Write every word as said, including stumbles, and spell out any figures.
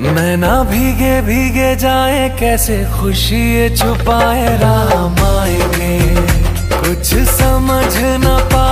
मैं ना भीगे भीगे जाए, कैसे खुशी ये छुपाए, राम आएंगे कुछ समझ ना पाए।